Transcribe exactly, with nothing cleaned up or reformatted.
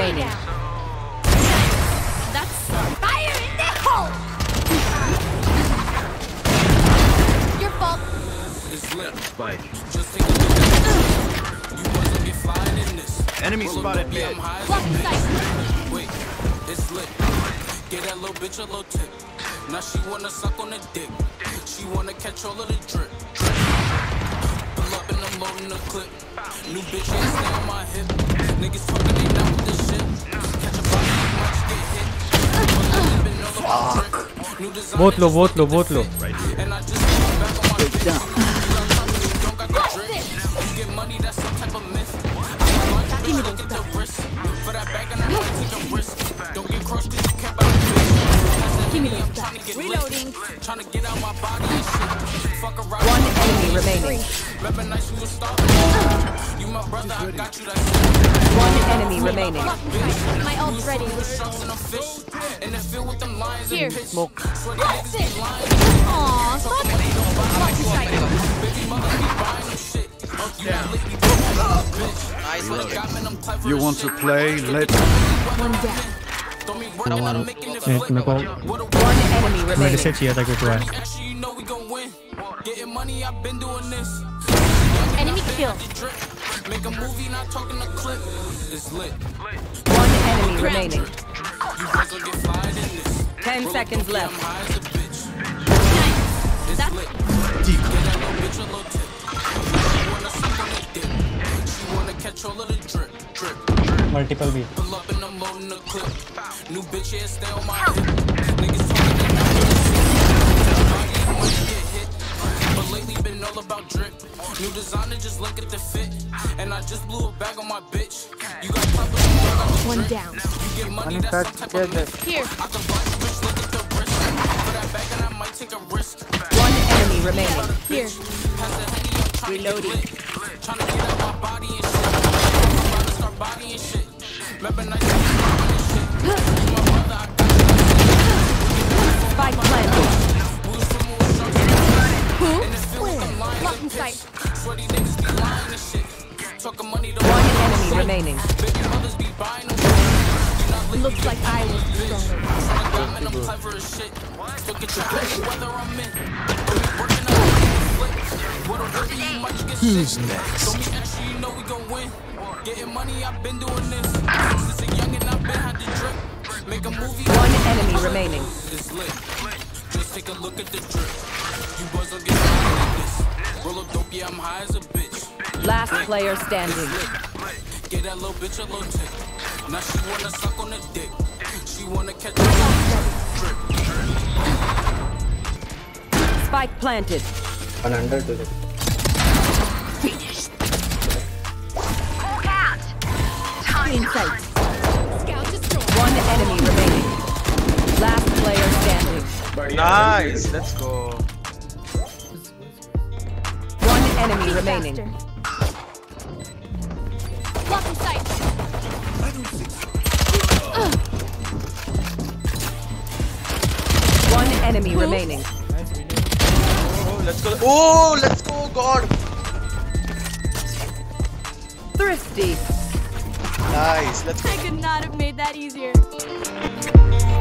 remaining. That's fire in the hole. Your fault. It's lit. Spike. Just take a look at this. You wasn't get flying in this. Enemy spotted mid. Wait, it's lit. Get that little bitch a little tip. Now she wanna suck on the dick. She wanna catch all of the drip. Pull up and I'm loading the clip. New bitch ain't stay on my hip. Niggas talking they not with this shit. Catch a body, watch get hit. Fuck. Both low, both low, both low. Right here. And I just back on my bitch. Don't got the drip. You get money, that's some type of myth. I look at the risk. For that bag and I might take a risk. Don't get crushed cause you can't buy the bitch. Give me those back. Reloading. Trying to get out my body and shit. Fuck around. One enemy remaining. Remember nights we was starving. You my brother, I got you that One enemy remaining. My ult's ready. And it filled with them lions. Here. Smoke. That's it. Aww, stop it. Baby mother be buying them shit. Nice. You want to play? Let's. One down. One enemy remaining. Medicine चाहिए था कुछ बार. Enemy kill. Make a movie, not talking a clip. It's lit. One enemy remaining. You guys will get fired in this. Ten seconds left. That's lit. Get that little bitch a little tip. She wanna suck on the dick. She wanna catch all of the drip, drip. Multiple B. Pull up and I'm loading the clip. New bitch here stay on my hip. Niggas talking they not with this shit. Body money get hit. But lately been all about drip. New designer just look at the fit. And I just blew a bag on my bitch. You got pop one down. You get money, that's some type of myth. Here. I can buy you bitch, look at the wrist. For that bag and I might take a risk. One enemy remaining. Here. Reloading. Trying to get out my body and shit. I'm about to start body and shit. Remember nights and shit. My brother, I got you. Spike planted. Who? Lock in sight. Sweaty niggas be lying and shit. Talking money to One enemy remaining. baby mothers be buying them. Looks like I was stronger. I'm I'm clever as shit. Look at your bitch, whether I'm in. Working on the flip. What'll hurt you much get Who's shit. next? Don't be extra, you know we gon' win. Getting money, I've been doing this. Since a youngin', I've been had to drip. Make a movie. One enemy remaining. It's lit. Just take a look at the drip. You boys don't get high like this. Roll a dope, yeah, I'm high as a bitch. Last player standing. Get that little bitch a little tip. Now she wanna suck on the dick. She wanna catch a drip. Spike planted. One under to the. In sight. Scout destroyed. One enemy remaining. Last player standing. Nice, let's go. One enemy remaining. Lock in sight. One enemy remaining. Oh, let's go. Oh, let's go, God. Thrifty. Nice, let's go. I could not have made that easier.